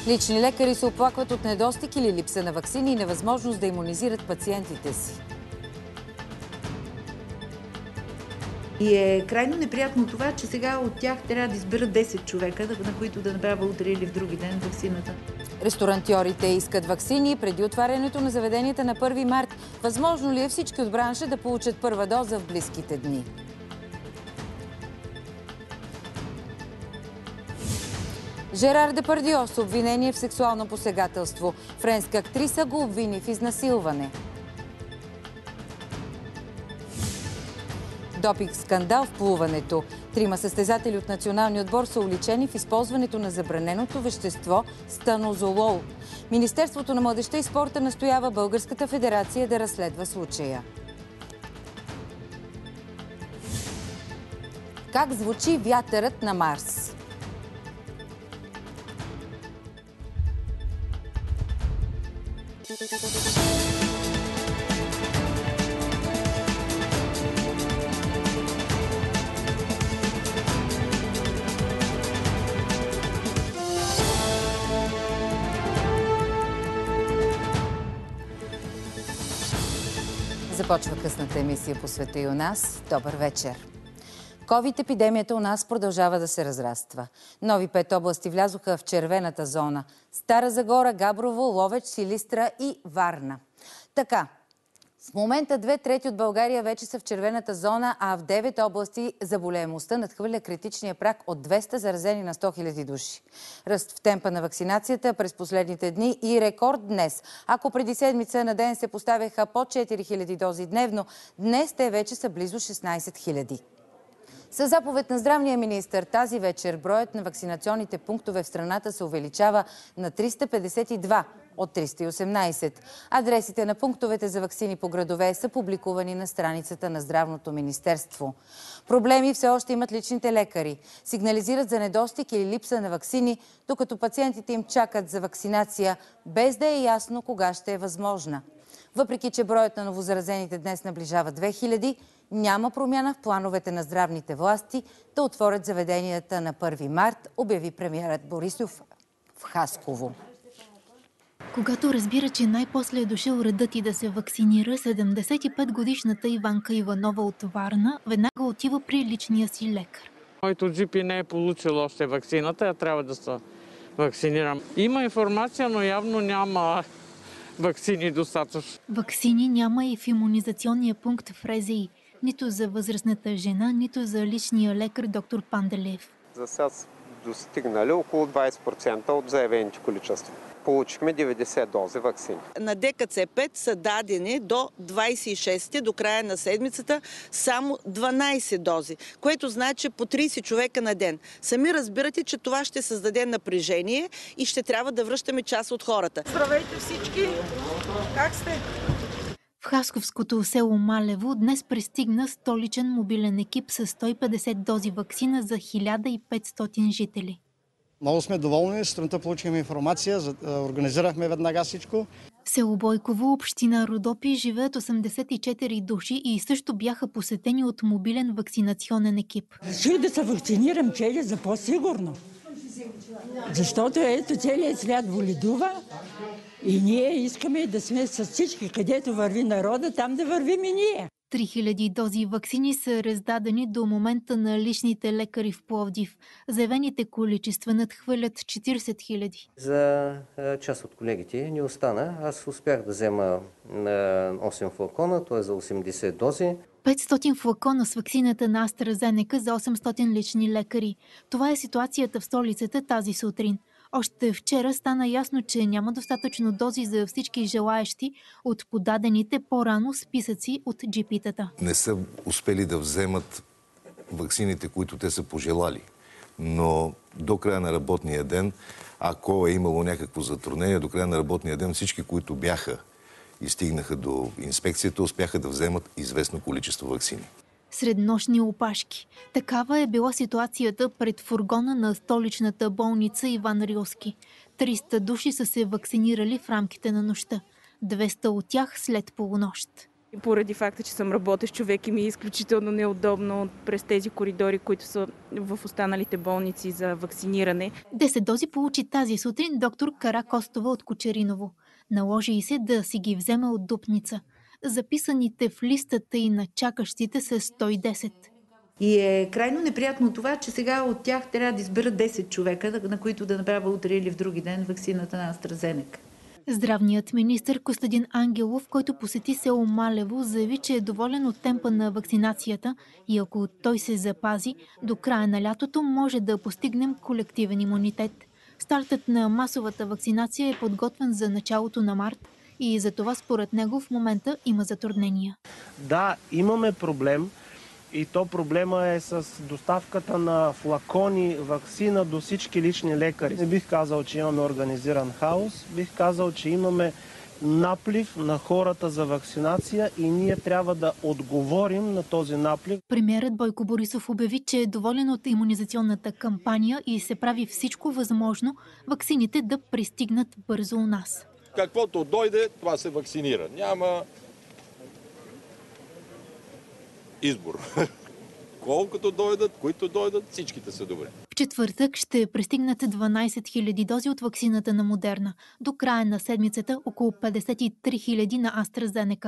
Лични лекари се оплакват от недостиг или липса на ваксини и невъзможност да имунизират пациентите си. И е крайно неприятно това, че сега от тях трябва да изберат 10 човека, на които да направя утре или в други ден ваксината. Ресторантьорите искат ваксини преди отварянето на заведенията на 1 март. Възможно ли е всички от бранша да получат първа доза в близките дни? Жерар Депардио с обвинение в сексуално посегателство. Френска актриса го обвини в изнасилване. Допинг скандал в плуването. 3 състезатели от националния отбор са уличени в използването на забраненото вещество станозолол. Министерството на младежта и спорта настоява Българската федерация да разследва случая. Как звучи вятърът на Марс? Започва късната емисия по света и у нас. Добър вечер! Ковид-епидемията у нас продължава да се разраства. Нови 5 области влязоха в червената зона. Стара Загора, Габрово, Ловеч, Силистра и Варна. Така, в момента 2/3 от България вече са в червената зона, а в 9 области заболеемостта надхвърля критичния праг от 200 заразени на 100 000 души. Ръст в темпа на вакцинацията през последните дни и рекорд днес. Ако преди седмица на ден се поставяха по 4000 дози дневно, днес те вече са близо 16 000. Със заповед на здравния министър тази вечер броят на вакцинационните пунктове в страната се увеличава на 352 от 318. Адресите на пунктовете за ваксини по градове са публикувани на страницата на Здравното министерство. Проблеми все още имат личните лекари. Сигнализират за недостиг или липса на ваксини, докато пациентите им чакат за вакцинация, без да е ясно кога ще е възможна. Въпреки че броят на новозаразените днес наближава 2000, няма промяна в плановете на здравните власти да отворят заведенията на 1 март, обяви премиерът Борисов в Хасково. Когато разбира, че най-после е дошъл редът и да се вакцинира, 75-годишната Иванка Иванова от Варна веднага отива при личния си лекар. Моето джипи не е получил още вакцината, а трябва да се вакцинирам. Има информация, но явно няма вакцини достатъчно. Вакцини няма и в имунизационния пункт в РЗИ. Нито за възрастната жена, нито за личния лекар доктор Панделев. За сега са достигнали около 20% от заявените количества. Получихме 90 дози ваксини. На ДКЦ-5 са дадени до 26 до края на седмицата само 12 дози, което значи по 30 човека на ден. Сами разбирате, че това ще създаде напрежение и ще трябва да връщаме част от хората. Здравейте всички! Как сте? В хасковското село Малево днес пристигна столичен мобилен екип с 150 дози ваксина за 1500 жители. Много сме доволни, сутринта получихме информация, организирахме веднага всичко. В село Бойково, община Родопи, живеят 84 души и също бяха посетени от мобилен вакцинационен екип. Реших да се вакцинирам, че за по-сигурно. Защото ето целият свят боледува и ние искаме да сме с всички, където върви народа, там да вървим и ние. 3000 дози ваксини са раздадени до момента на личните лекари в Пловдив. Заявените количества надхвърлят 40 000. За част от колегите ни остана. Аз успях да взема 8 флакона, т.е. за 80 дози. 500 флакона с ваксината на AstraZeneca за 800 лични лекари. Това е ситуацията в столицата тази сутрин. Още вчера стана ясно, че няма достатъчно дози за всички желаещи от подадените по-рано списъци от джипитата. Не са успели да вземат ваксините, които те са пожелали. Но до края на работния ден, ако е имало някакво затруднение, до края на работния ден всички, които бяха и стигнаха до инспекцията, успяха да вземат известно количество ваксини. Среднощни опашки. Такава е била ситуацията пред фургона на столичната болница Иван Рилски. 300 души са се вакцинирали в рамките на нощта. 200 от тях след полунощ. Поради факта, че съм работещ човек и ми е изключително неудобно през тези коридори, които са в останалите болници за вакциниране. 10 дози получи тази сутрин доктор Кара Костова от Кочериново. Наложи и се да си ги взема от Дупница. Записаните в листата и на чакащите са 110. И е крайно неприятно това, че сега от тях трябва да изберат 10 човека, на които да направят утре или в други ден ваксината на AstraZeneca. Здравният министър Костадин Ангелов, който посети село Малево, заяви, че е доволен от темпа на вакцинацията и ако той се запази, до края на лятото може да постигнем колективен имунитет. Стартът на масовата вакцинация е подготвен за началото на март и за това според него в момента има затруднения. Да, имаме проблем. И то проблема е с доставката на флакони, ваксина до всички лични лекари. Не бих казал, че имаме организиран хаос. Бих казал, че имаме наплив на хората за вакцинация и ние трябва да отговорим на този наплив. Премиерът Бойко Борисов обяви, че е доволен от имунизационната кампания и се прави всичко възможно ваксините да пристигнат бързо у нас. Каквото дойде, това се вакцинира. Няма избор. Колкото дойдат, които дойдат, всичките са добре. В четвъртък ще пристигнат 12 000 дози от ваксината на Модерна. До края на седмицата около 53 000 на AstraZeneca.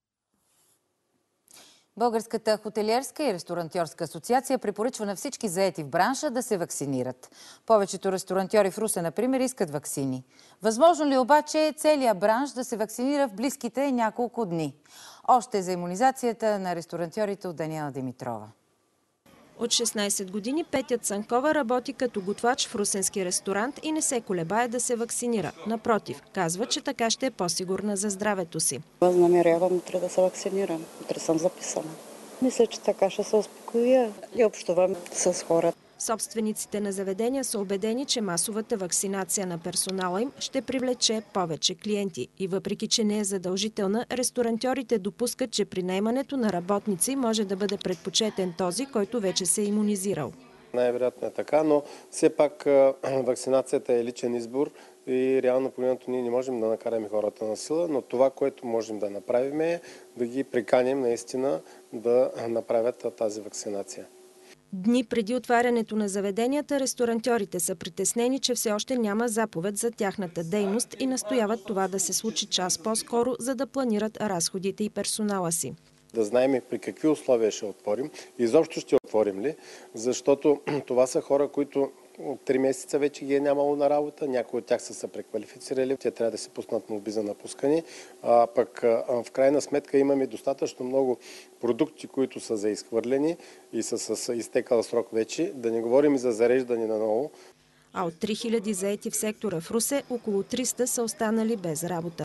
Българската хотелиерска и ресторантьорска асоциация препоръчва на всички заети в бранша да се вакцинират. Повечето ресторантьори в Русе, например, искат ваксини. Възможно ли обаче целият бранш да се вакцинира в близките няколко дни? Още за имунизацията на ресторантьорите от Даниела Димитрова. От 16 години Петя Цанкова работи като готвач в русенски ресторант и не се колебае да се вакцинира. Напротив, казва, че така ще е по-сигурна за здравето си. Възнамерявам утре да се вакцинирам. Утре съм записана. Мисля, че така ще се успокоя и общувам с хората. Собствениците на заведения са убедени, че масовата вакцинация на персонала им ще привлече повече клиенти. И въпреки, че не е задължителна, ресторантьорите допускат, че при наемането на работници може да бъде предпочетен този, който вече се е имунизирал. Най-вероятно е така, но все пак вакцинацията е личен избор и реално погледнато ние не можем да накараме хората на сила, но това, което можем да направим е да ги приканим наистина да направят тази вакцинация. Дни преди отварянето на заведенията, ресторантьорите са притеснени, че все още няма заповед за тяхната дейност и настояват това да се случи час по-скоро, за да планират разходите и персонала си. Да знаем при какви условия ще отворим, изобщо ще отворим ли, защото това са хора, които 3 месеца вече ги е нямало на работа, някои от тях са се преквалифицирали, те трябва да се пуснат молби за напускане, а пък в крайна сметка имаме достатъчно много продукти, които са за изхвърлени и са с изтекал срок вече, да не говорим и за зареждане на ново. А от 3000 заети в сектора в Русе, около 300 са останали без работа.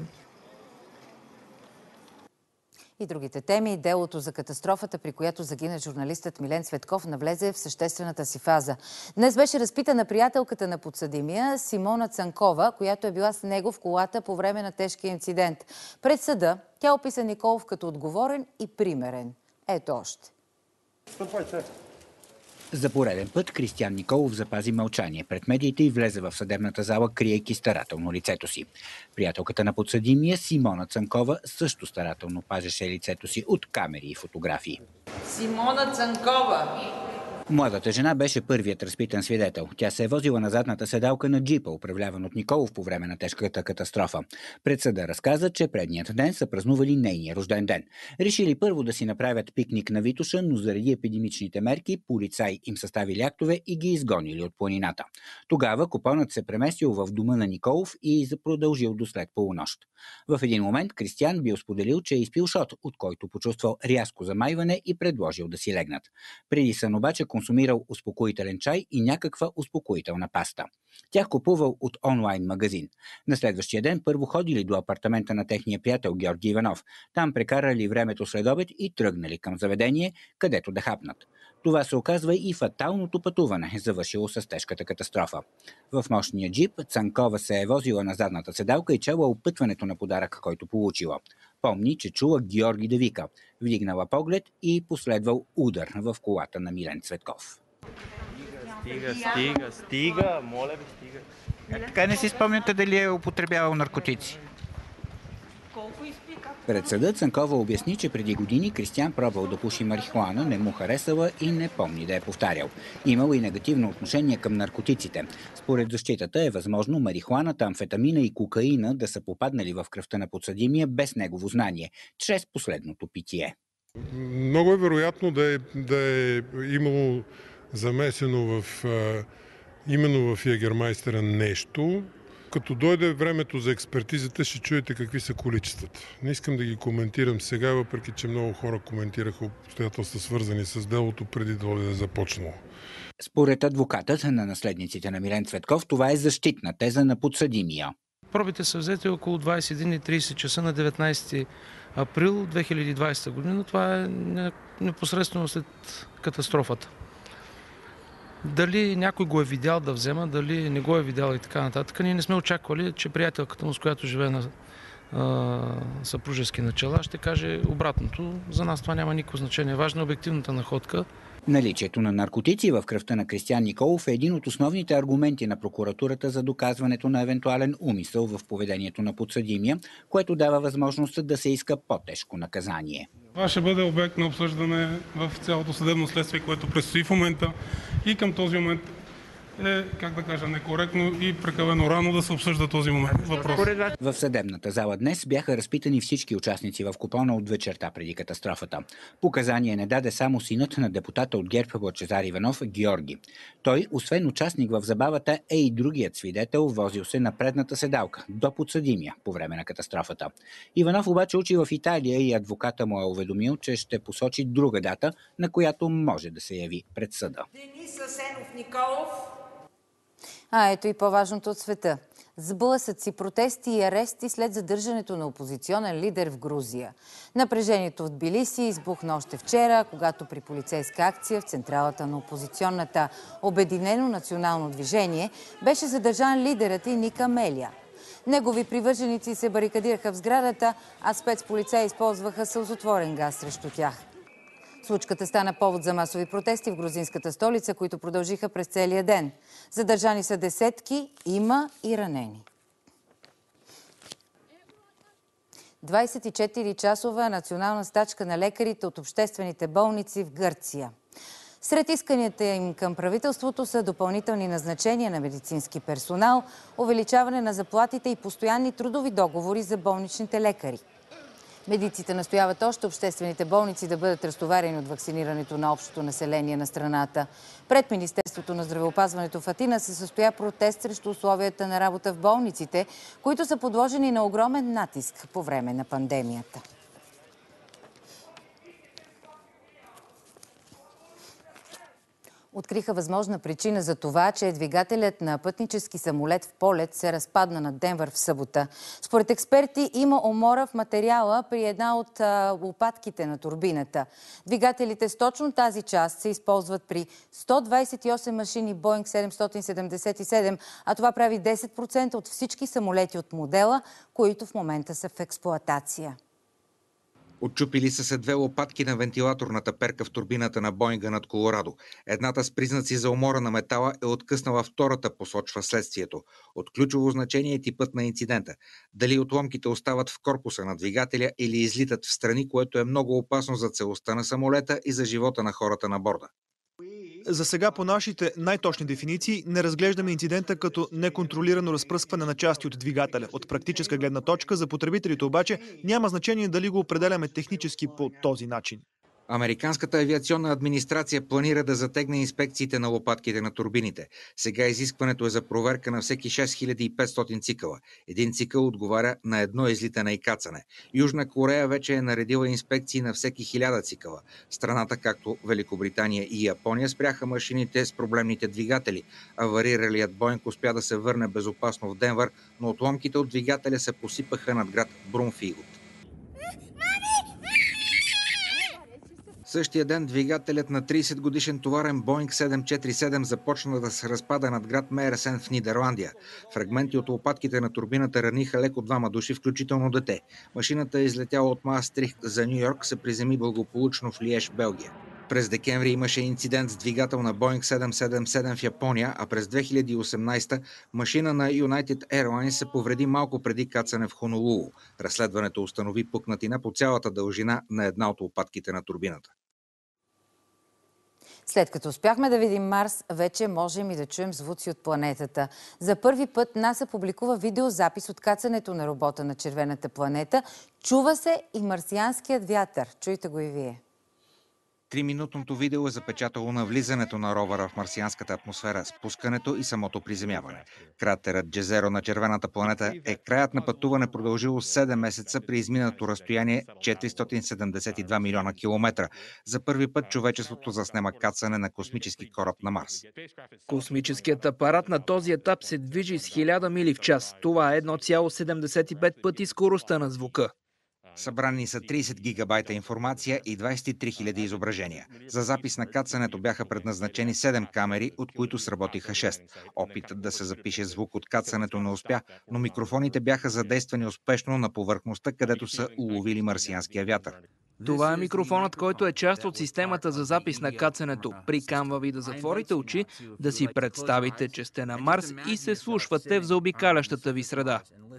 И другите теми. Делото за катастрофата, при която загина журналистът Милен Цветков, навлезе в съществената си фаза. Днес беше разпитана приятелката на подсъдимия Симона Цанкова, която е била с него в колата по време на тежкия инцидент. Пред съда тя описа Николов като отговорен и примерен. Ето още. За пореден път Кристиян Николов запази мълчание пред медиите и влезе в съдебната зала, криейки старателно лицето си. Приятелката на подсъдимия Симона Цанкова също старателно пазеше лицето си от камери и фотографии. Симона Цанкова! Младата жена беше първият разпитан свидетел. Тя се е возила на задната седалка на джипа, управляван от Николов по време на тежката катастрофа. Пред съда разказа, че предният ден са празнували нейния рожден ден. Решили първо да си направят пикник на Витоша, но заради епидемичните мерки полицаи им съставили актове и ги изгонили от планината. Тогава купонът се преместил в дома на Николов и продължил до след полунощ. В един момент Кристиян бил споделил, че е изпил шот, от който почувствал рязко замайване и предложил да си легнат. Преди сън обаче консумирал успокоителен чай и някаква успокоителна паста. Тях купувал от онлайн магазин. На следващия ден първо ходили до апартамента на техния приятел Георги Иванов. Там прекарали времето след обед и тръгнали към заведение, където да хапнат. Това се оказва и фаталното пътуване, завършило с тежката катастрофа. В мощния джип Цанкова се е возила на задната седалка и чела опътването на подарък, който получила. Помни, че чула Георги да вика. Вдигнала поглед и последвал удар в колата на Милен Цветков. Стига, моля ви, стига. Така не си спомняте дали е употребявал наркотици? Пред съда Цанкова обясни, че преди години Кристиян пробвал да пуши марихуана, не му харесала и не помни да е повтарял. Имал и негативно отношение към наркотиците. Според защитата е възможно марихуаната, амфетамина и кокаина да са попаднали в кръвта на подсъдимия без негово знание, чрез последното питие. Много е вероятно да е имало замесено именно в Ягермайстера нещо. Като дойде времето за експертизата, ще чуете какви са количествата. Не искам да ги коментирам сега, въпреки че много хора коментираха обстоятелства, свързани с делото, преди да е започнало. Според адвокатът на наследниците на Милен Цветков, това е защитна теза на подсъдимия. Пробите са взети около 21:30 часа на 19 април 2020 година. Това е непосредствено след катастрофата. Дали някой го е видял да взема, дали не го е видял и така нататък. Ние не сме очаквали, че приятелката му, с която живее на съпружески начала, ще каже обратното. За нас това няма никакво значение. Важна е обективната находка. Наличието на наркотици в кръвта на Кристиян Николов е един от основните аргументи на прокуратурата за доказването на евентуален умисъл в поведението на подсъдимия, което дава възможност да се иска по-тежко наказание. Това ще бъде обект на обсъждане в цялото съдебно следствие, което предстои в момента, и към този момент е, некоректно и прекалено рано да се обсъжда този въпрос. В съдебната зала днес бяха разпитани всички участници в купона от вечерта преди катастрофата. Показания не даде само синът на депутата от ГЕРБ Лъчезар Иванов, Георги. Той, освен участник в забавата, е и другият свидетел, возил се на предната седалка, до подсъдимия по време на катастрофата. Иванов обаче учи в Италия и адвоката му е уведомил, че ще посочи друга дата, на която може да се яви пред съда. Денис Асенов Николов. Ето и по-важното от света. Сблъсъци, протести и арести след задържането на опозиционен лидер в Грузия. Напрежението в Тбилиси избухна още вчера, когато при полицейска акция в централата на опозиционната Обединено национално движение беше задържан лидерът и Ника Мелия. Негови привърженици се барикадираха в сградата, а спецполицаи използваха сълзотворен газ срещу тях. Случката стана повод за масови протести в грузинската столица, които продължиха през целия ден. Задържани са десетки, има и ранени. 24-часова национална стачка на лекарите от обществените болници в Гърция. Сред исканията им към правителството са допълнителни назначения на медицински персонал, увеличаване на заплатите и постоянни трудови договори за болничните лекари. Медиците настояват още обществените болници да бъдат разтоварени от вакцинирането на общото население на страната. Пред Министерството на здравеопазването в Атина се състоя протест срещу условията на работа в болниците, които са подложени на огромен натиск по време на пандемията. Откриха възможна причина за това, че двигателят на пътнически самолет в полет се разпадна над Денвър в събота. Според експерти има умора в материала при една от лопатките на турбината. Двигателите с точно тази част се използват при 128 машини Boeing 777, а това прави 10% от всички самолети от модела, които в момента са в експлоатация. Отчупили са се две лопатки на вентилаторната перка в турбината на Боинга над Колорадо. Едната с признаци за умора на метала е откъснала, втората посочва следствието. От ключово значение е типът на инцидента. Дали отломките остават в корпуса на двигателя или излитат в страни, което е много опасно за целостта на самолета и за живота на хората на борда. За сега по нашите най-точни дефиниции не разглеждаме инцидента като неконтролирано разпръскване на части от двигателя. От практическа гледна точка за потребителите обаче няма значение дали го определяме технически по този начин. Американската авиационна администрация планира да затегне инспекциите на лопатките на турбините. Сега изискването е за проверка на всеки 6500 цикъла. Един цикъл отговаря на едно излитане и кацане. Южна Корея вече е наредила инспекции на всеки 1000 цикъла. Страната, както Великобритания и Япония, спряха машините с проблемните двигатели. Авариралият Боинг успя да се върне безопасно в Денвър, но отломките от двигателя се посипаха над град Брунфилд. Същия ден двигателят на 30-годишен товарен Boeing 747 започна да се разпада над град Мейерсен в Нидерландия. Фрагменти от лопатките на турбината раниха леко 2 души, включително дете. Машината е излетяла от Маастрихт за Ню Йорк, се приземи благополучно в Лиеж, Белгия. През декември имаше инцидент с двигател на Boeing 777 в Япония, а през 2018 машина на United Airlines се повреди малко преди кацане в Хонолулу. Разследването установи пукнатина по цялата дължина на една от лопатките на турбината. След като успяхме да видим Марс, вече можем и да чуем звуци от планетата. За първи път НАСА публикува видеозапис от кацането на робота на червената планета. Чува се и марсианският вятър. Чуйте го и вие. 3-минутното видео е запечатало навлизането на ровъра в марсианската атмосфера, спускането и самото приземяване. Кратерът Джезеро на червената планета е краят на пътуване, продължило 7 месеца при изминато разстояние 472 милиона километра. За първи път човечеството заснема кацане на космически кораб на Марс. Космическият апарат на този етап се движи с 1000 мили в час. Това е 1,75 пъти скоростта на звука. Събрани са 30 гигабайта информация и 23 000 изображения. За запис на кацането бяха предназначени 7 камери, от които сработиха 6. Опитът да се запише звук от кацането не успя, но микрофоните бяха задействани успешно на повърхността, където са уловили марсианския вятър. Това е микрофонът, който е част от системата за запис на кацането. Приканва ви да затворите очи, да си представите, че сте на Марс и се слушвате в заобикалящата ви среда.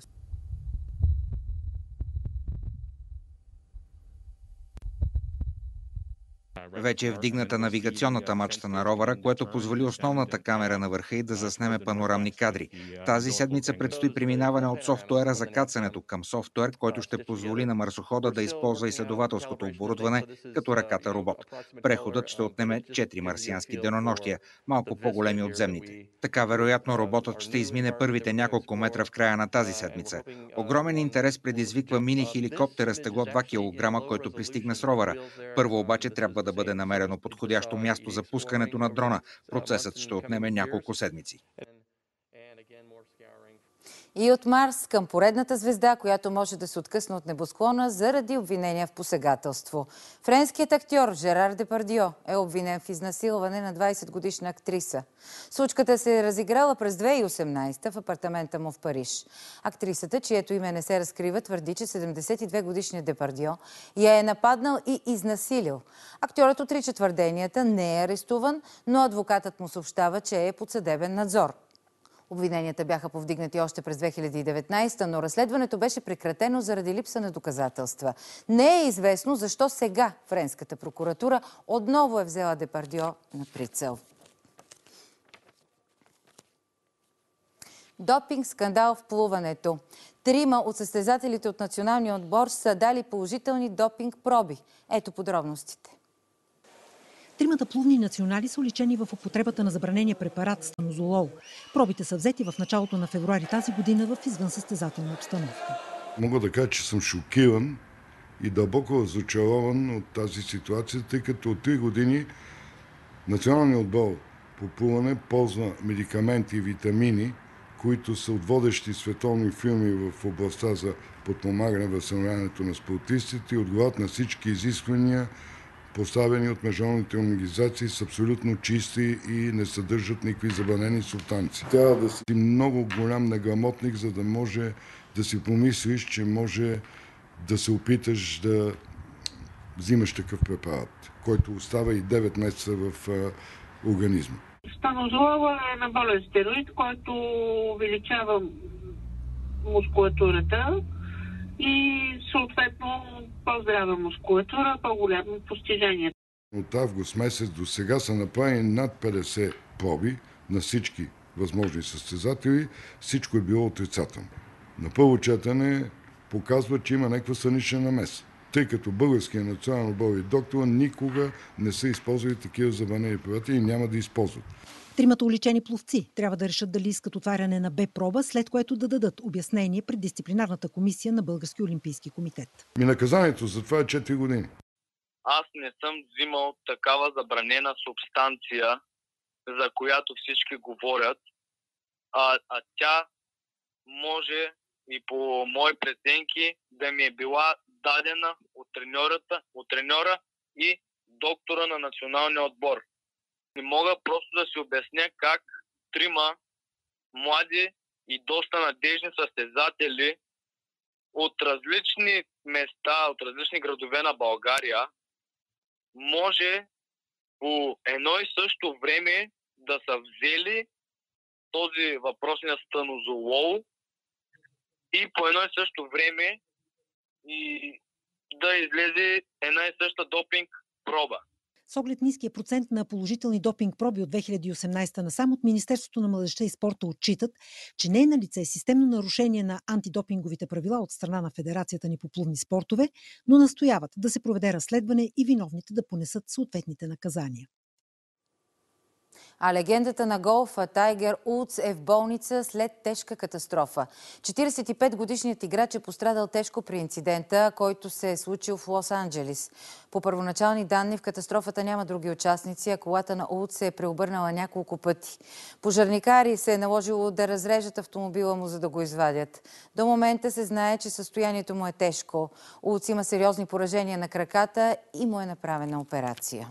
Вече е вдигната навигационната мачта на ровъра, което позволи основната камера на върха и да заснеме панорамни кадри. Тази седмица предстои преминаване от софтуера за кацането към софтуер, който ще позволи на марсохода да използва изследователското оборудване като ръката робот. Преходът ще отнеме 4 марсиански денонощия, малко по-големи от земните. Така вероятно роботът ще измине първите няколко метра в края на тази седмица. Огромен интерес предизвиква мини-хеликоптера с тегло 2 кг, който пристигна с ровъра. Първо обаче трябва да бъде намерено подходящо място за пускането на дрона. Процесът ще отнеме няколко седмици. И от Марс към поредната звезда, която може да се откъсне от небосклона заради обвинения в посегателство. Френският актьор Жерар Депардио е обвинен в изнасилване на 20-годишна актриса. Случката се е разиграла през 2018 в апартамента му в Париж. Актрисата, чието име не се разкрива, твърди, че 72-годишният Депардио я е нападнал и изнасилил. Актьорът отрича твърденията, не е арестуван, но адвокатът му съобщава, че е под съдебен надзор. Обвиненията бяха повдигнати още през 2019, но разследването беше прекратено заради липса на доказателства. Не е известно защо сега френската прокуратура отново е взела Депардио на прицел. Допинг скандал в плуването. 3 от състезателите от националния отбор са дали положителни допинг проби. Ето подробностите. 3 плувни национали са уличени в употребата на забранения препарат станозолол. Пробите са взети в началото на февруари тази година в извънсъстезателна обстановка. Мога да кажа, че съм шокиран и дълбоко разочарован от тази ситуация, тъй като от 3 години националният отбор по плуване ползва медикаменти и витамини, които са от водещи световни фирми в областта за подпомагане възстановяването на спортистите и отговарят на всички изисквания, поставени от международните организации, са абсолютно чисти и не съдържат никакви забранени субстанции. Трябва да си много голям неграмотник, за да може да си помислиш, че може да се опиташ да взимаш такъв препарат, който остава и 9 месеца в организма. Станозолол е анаболен стероид, който увеличава мускулатурата и съответно по-здрава мускулатура, по-голямо постижение. От август месец до сега са направени над 50 проби на всички възможни състезатели. Всичко е било отрицателно. На първо четене показва, че има някаква странична намеса, тъй като българския национален отбор и доктор никога не са използвали такива забранени препарати и няма да използват. 3 уличени пловци трябва да решат дали искат отваряне на Б-проба, след което да дадат обяснение пред дисциплинарната комисия на Българския олимпийски комитет. Наказанието за това е 4 години. Аз не съм взимал такава забранена субстанция, за която всички говорят, а тя може и по мои преценки да ми е била дадена от треньора и доктора на националния отбор. Не мога просто да си обясня как 3 млади и доста надежни състезатели от различни места, от различни градове на България може по едно и също време да са взели този въпросния станозолол и по едно и също време и да излезе една и съща допинг проба. С оглед ниския процент на положителни допинг проби от 2018 насам, от Министерството на младежта и спорта отчитат, че не е налице системно нарушение на антидопинговите правила от страна на Федерацията ни по плувни спортове, но настояват да се проведе разследване и виновните да понесат съответните наказания. А легендата на голфа Тайгър Удс е в болница след тежка катастрофа. 45-годишният играч е пострадал тежко при инцидента, който се е случил в Лос-Анджелис. По първоначални данни в катастрофата няма други участници, а колата на Удс се е преобърнала няколко пъти. Пожарникари се е наложило да разрежат автомобила му, за да го извадят. До момента се знае, че състоянието му е тежко. Удс има сериозни поражения на краката и му е направена операция.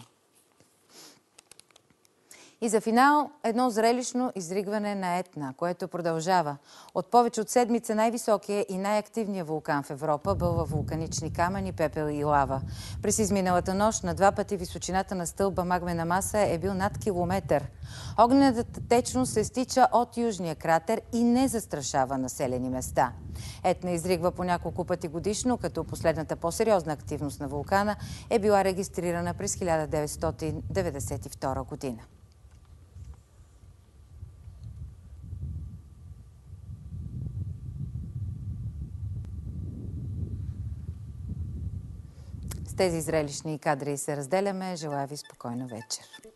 И за финал едно зрелищно изригване на Етна, което продължава. От повече от седмица най-високия и най-активният вулкан в Европа бълва вулканични камъни, пепел и лава. През изминалата нощ на 2 пъти височината на стълба магмена маса е бил над километър. Огнената течност се стича от южния кратер и не застрашава населени места. Етна изригва по няколко пъти годишно, като последната по-сериозна активност на вулкана е била регистрирана през 1992 година. С тези зрелищни кадри се разделяме. Желая ви спокойна вечер.